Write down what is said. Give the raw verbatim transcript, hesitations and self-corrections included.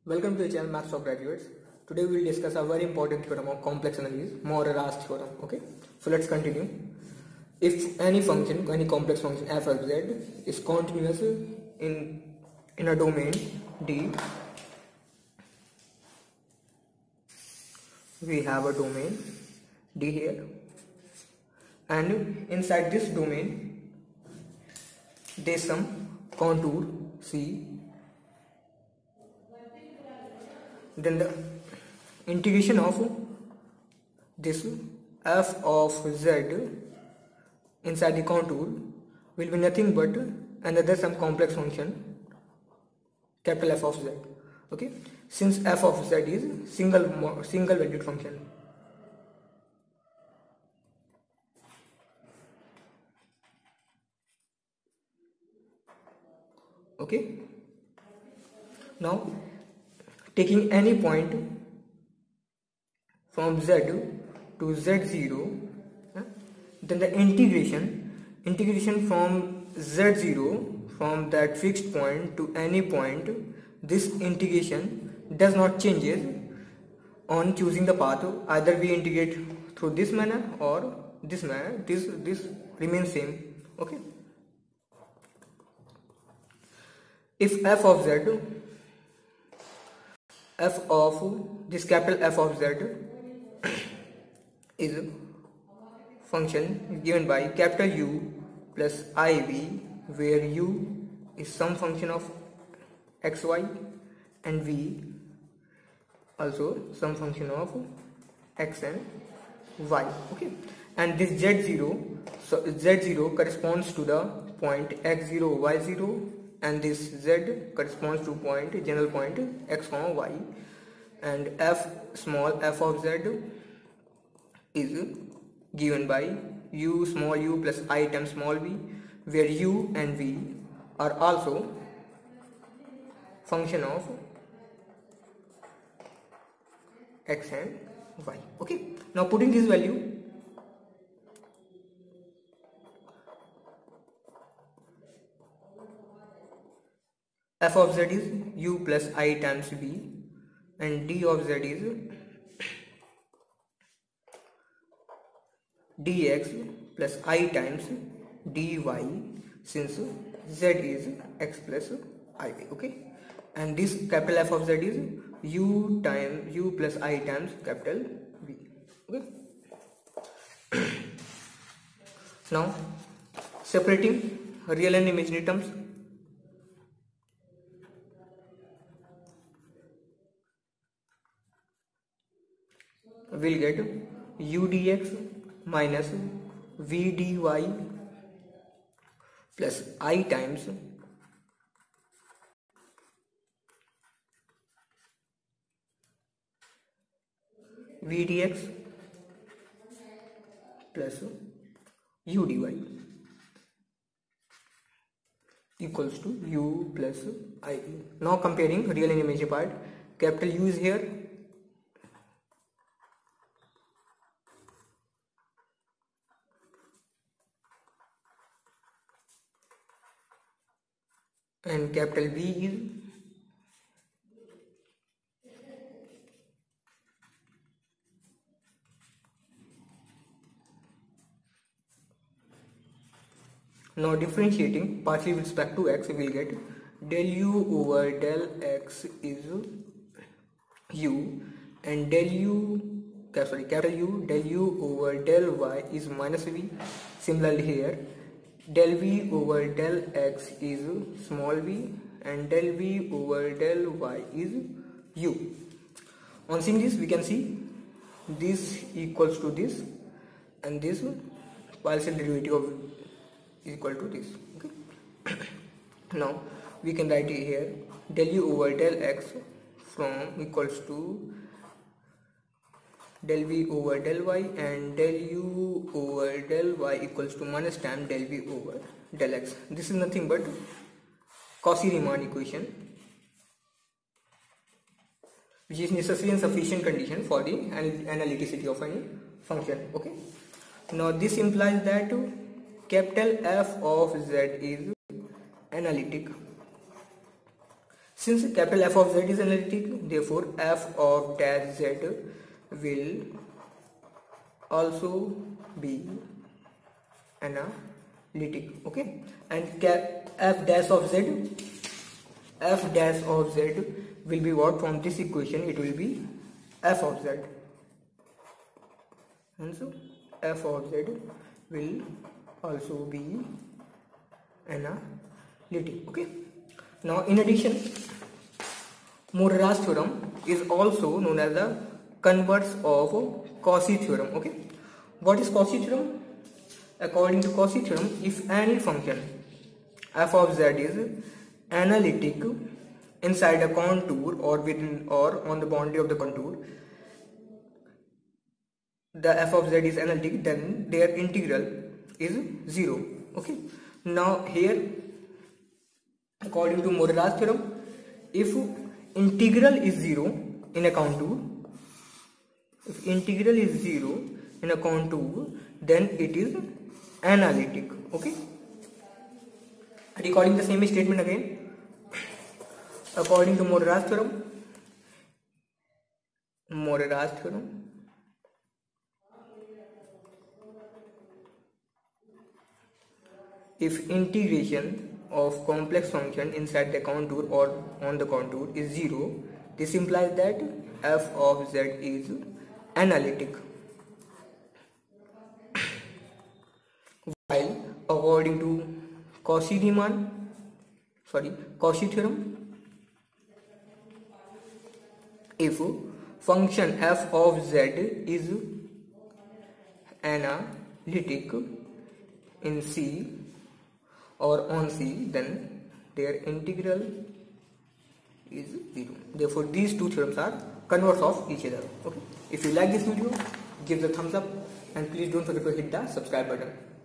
Welcome to the channel Maths for Graduates. Today we will discuss a very important theorem of complex analysis, Morera's theorem. Okay, so let's continue. If any function, any complex function f of z is continuous in in a domain D, we have a domain D here, and inside this domain there is some contour C. Then the integration of this f of z inside the contour will be nothing but another some complex function capital F of z. Okay, since f of z is single single valued function. Okay, now taking any point from z to z zero, then the integration integration from z zero from that fixed point to any point, this integration does not changes on choosing the path. Either we integrate through this manner or this manner, this this remains same. Okay, if f of z f of this capital F of z is a function given by capital U plus I V, where U is some function of xy and V also some function of x and y. Okay, and this z zero, so z zero corresponds to the point x zero, y zero, and this z corresponds to point general point x comma y, and f small f of z is given by u small u plus I times small v, where u and v are also function of x and y. Okay, now putting this value, f of z is u plus I times v, and d of z is dx plus I times dy, since z is x plus iv. Okay, and this capital F of z is u times u plus I times capital V. Okay, now separating real and imaginary terms, we'll get u dx minus v dy plus I times v dx plus u dy equals to u plus I. Now comparing real and imaginary part, capital U is here, and capital V is now differentiating partially with respect to x, we will get del u over del x is u, and del u sorry capital U del u over del y is minus v. Similarly here del v over del x is small v, and del v over del y is u. On seeing this, we can see this equals to this, and this partial derivative of is equal to this. Okay, now we can write it here del u over del x from equals to del v over del y, and del u over del y equals to minus tan del v over del x. This is nothing but Cauchy-Riemann equation, which is necessary and sufficient condition for the analyticity of any function. Okay, now this implies that capital F of z is analytic Since capital F of Z is analytic, therefore f of dash z will also be analytic. Okay, and cap f dash of z, f dash of z will be what? From this equation it will be f of z, and so f of z will also be analytic. Okay, now in addition, Morera's theorem is also known as the converse of Cauchy theorem. Okay, what is Cauchy theorem? According to Cauchy theorem, if any function f of z is analytic inside a contour or within or on the boundary of the contour, the f of z is analytic, then their integral is zero. Okay, now here according to Morera's theorem, if integral is zero in a contour, if integral is zero in a contour, then it is analytic. Okay, recording the same statement again. According to Morera's theorem, Morera's theorem, if integration of complex function inside the contour or on the contour is zero, this implies that f of z is analytic. While according to Cauchy-Riemann, sorry, Cauchy theorem, if function f of z is analytic in C or on C, then their integral is zero. Therefore, these two theorems are converse of each other. Okay. If you like this video, give the thumbs up and please don't forget to hit the subscribe button.